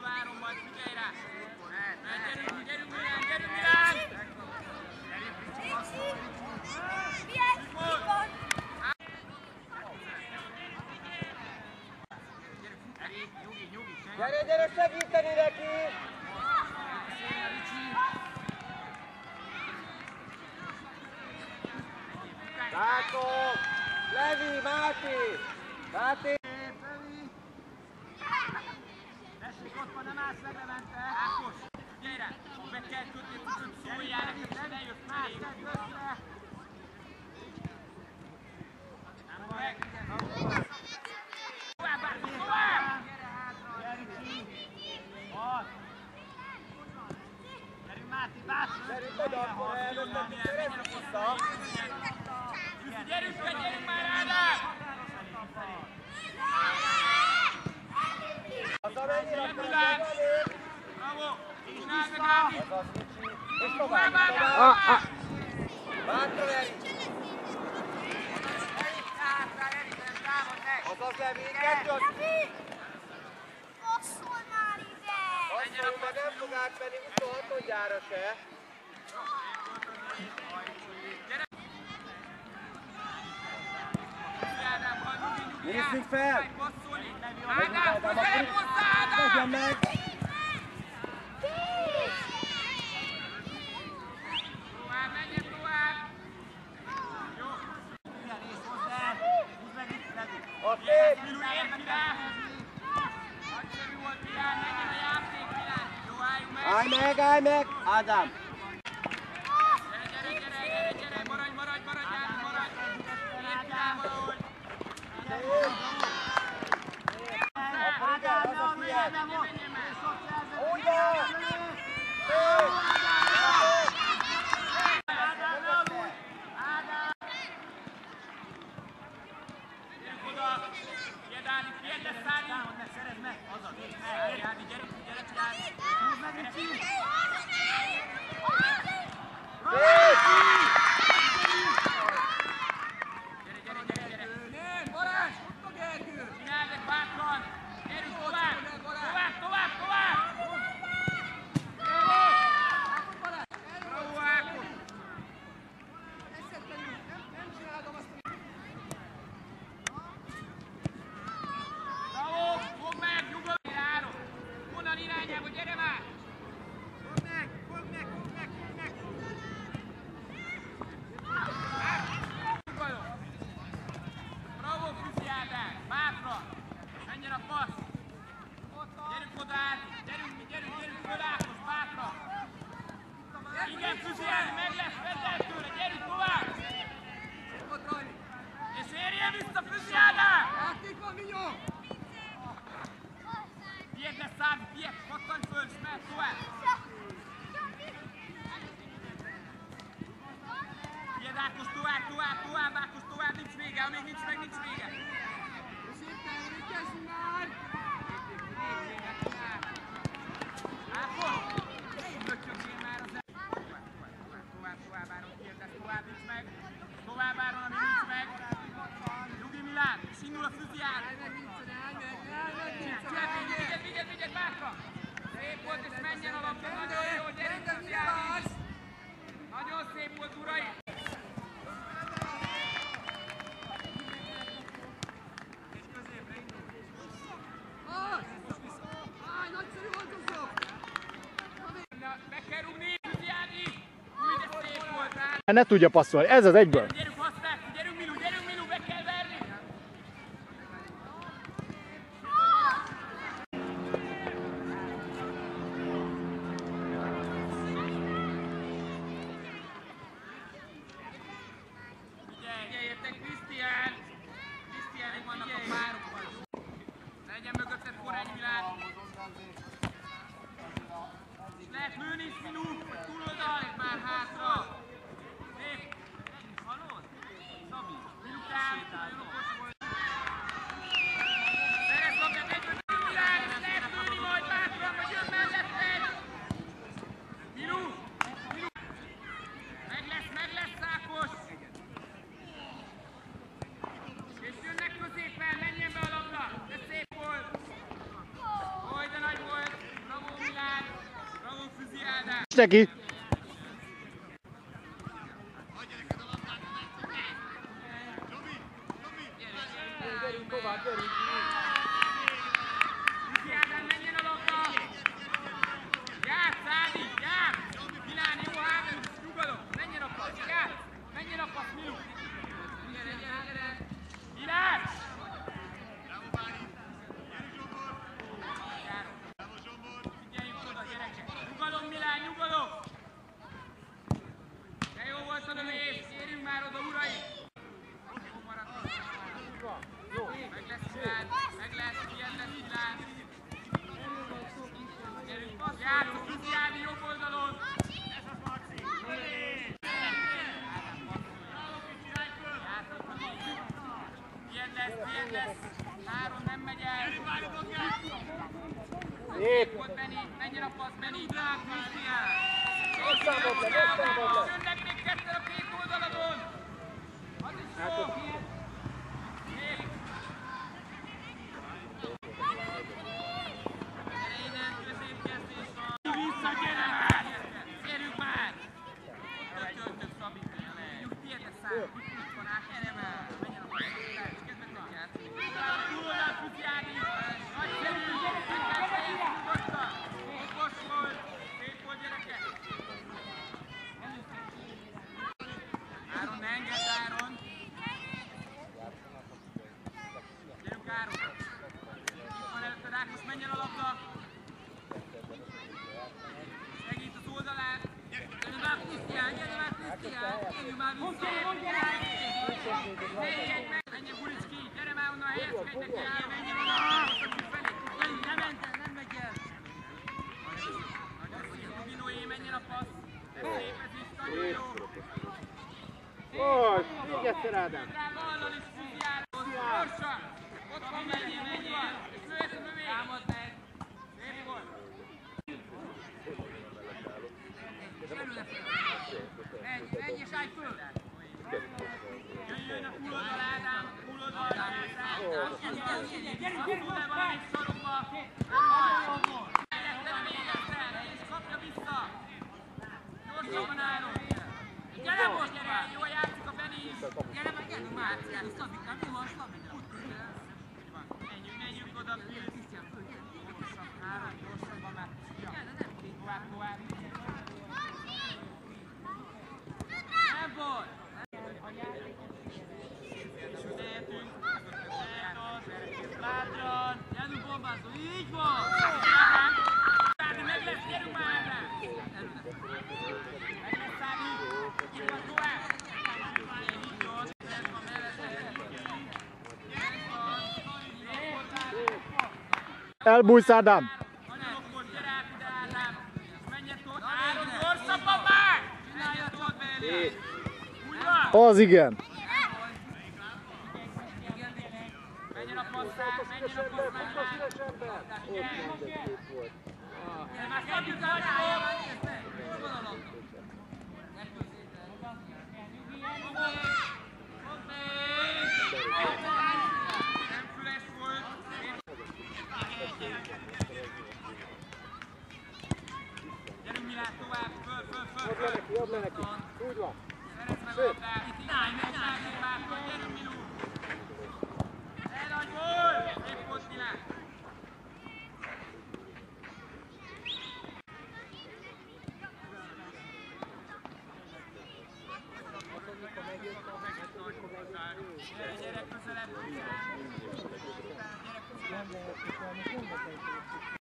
Várom majd, figyelj rá! Gyerünk, gyerünk Milán, gyerünk Milán! Gyere, gyere segíteni neki! Látom! Levi, Máté! Máté! Tessék, ott van, nem állsz meg Levente! Ákos, figyelj rá! Be kell kötni, hogy szóljál neked, és ne jössz felé! Nem meg! Tovább, Ákos, tovább! Gyerünk Máté, bátran! Gyerünk oda, akkor előttem, hogy szerezzük vissza! Gyerünk már Ádám! Hazamennyire akkor Milán! az elég! Bravo! Csináld meg Ádi! Azaz, Ricsi! És tovább, Tovább! Bátra Erik! Azaz Levi, kettő az... Passzol már ide! Azt mondja, nem fog átmenni 26-odjára se. Nézzük fel! Ádám, közelebb hozzá, Ádám! Tegyen meg! Tovább, menjen tovább! Jó! Oké! Milu, érti rá! Nagyszerű volt Milán, menjen a játék Milán! Jó, álljunk meg! Állj meg! Ádám! Gyere, maradj, Ádi, maradj! Érti rá valahogy! Akkor igen, az a tiéd! Menjen már! Úgy van! Gyerünk oda! Fiedd Ádi, fiedd lesz Ádi! Támad meg, szerezd meg! Azaz, Ádi, gyere Ádi! Húzd meg, Ricsi! Gyere! Balázs! Ott a Gergő! Csináld meg bátran! Gyerünk tovább! Tovább! Bravo, Ákos! Bravo! Fogd meg! Nyugodj! Áron! Honnan irányába, gyere már! Fogd meg! Bravo, Füzi Ádám! Bátra! Menjen a passz! Gyerünk oda, Ádi! Gyerünk föl, Ákos! Bátra! Igen, Füzi Ádám, meg lesz, vedd el tőle! Gyerünk tovább! És érjen vissza, Füzi Ádám! Fiedd lesz, Ádi! Fiedd! Pattanj föl, és mehet tovább! Fiedd, Ákos, tovább, Ákos, tovább! Nincs vége, amíg nincs vége! Ákos! Lötyögjél már az Tovább, Áron, fiedd lesz, tovább nincs meg! Tovább, Áron, ami nincs meg! Nyugi Milán, és indul a Füzi Ádám! Vigyed, bátra! Szép volt, és menjen a labda, nagyon jó, gyerünk Füzi Ádám! Nagyon szép volt, uraim! Be kell rúgni, Füzi Ádi! Úgy, de szép volt, rá! Ne tudja passzolni, ez az egyből. Gyerünk, használd, gyerünk Milu, be kell verni! Figyeljetek, Krisztián! Krisztiánék vannak a párokban. Legyen mögötted Korány Milán! Lehet lőni is, Milu, hogy túloldal, már hátra! Szép! Hallod? Neki! Gyerünk tovább, gyerünk! Kriszti Ádám, menjen a labda! Játsz, Ádi, játsz! Milán, jó hátul, nyugodom! Menjen a passz, játsz! Menjen a passz, Milu! Milán! Figyeljünk oda, gyerekek! Nyugodom, Milán, nyugodom! De jó volt a lövés, érjünk már oda, uraim! Jó maradsz! Meg lesz Milán, meg lesz, ilyen lesz Milán! Gyerünk, passz, játsz, Kriszti Ádi jobb oldalon! Ilyen lesz, Áron nem megy el! Szép! Ott Beni, menjen a passz, Beni, Drák, Krisztián! Összeadod le! Jönnek még ketten a két oldaladon! Az is jó! Szép! Gyere innen, középkezdés van! Vissza, gyere már! Gyerünk már! Ott töltök, Szabi! Tiéd lesz szám! Itt van át, gyere már! Menjen a passz! Kezd meg játszani! Túloldal, Kriszti Ádi! Nagyszerű! Mindent fejezd, nyugodtan! Okos volt! Szép volt, gyerekek! Áron, ne engedd, Áron! Gyerünk, Áron! Itt van előtte Rákos, menjen a labda! Segít az oldalán! Gyere már, Krisztián! Gyere már, Krisztián! Gyerünk már vissza! Ne ijedj meg! Menjen Bulicski! Gyere már onnan, helyezkedj neki! Menjen oda! Gyerünk, nem ment el, nem megy el! Nagyon szép, Rubinóé, menjen a passz! Ez szép, ez is nagyon jó! Most! Még egyszer, Ádám! Vallal is figyelj! Gyorsan! Ott van, menjél! És lőjesz a lövés! Támad meg! Szép volt! Menj és állj föl! Jöjjön a túloldal, Ádám! Túloldal, Ádám! Gyerünk, le valamelyik sarokba! Nem baj! Nem végezzel! És kapja vissza! Gyorsabban állunk! Gyere most, gyere! Jó, játszik a Beni is! Gyere meg, gyerünk már! Szabikám, mi van, Szabikám? Menjünk oda, Pilsz! Gyorsan, Áron, gyorsabban már! Tovább! Nem volt! Bátran! Gyerünk bombázó, így van! Meg lesz, gyerünk már erre! Meg lesz, Szádi! Itt van tovább! Így van, ez van mellette! Elbújsz, Ádám! Nagyon okos, gyere át ide, Ádám! Menjen tovább! Áron, gyorsabban már! Menjen tovább belé! Úgy van! Az igen! Menjen a passzát, menjen a passzát! Gyere már, szabjuk el, hol van a labda? Nem füles volt! Gyerünk Milán tovább, föl! Jobb le neki! Úgy van! Szerezd meg a labdát! Menj, bátran, gyerünk Milu! Nagy gól! Szép volt Milán! Gyere közelebb! Gyere közelebb!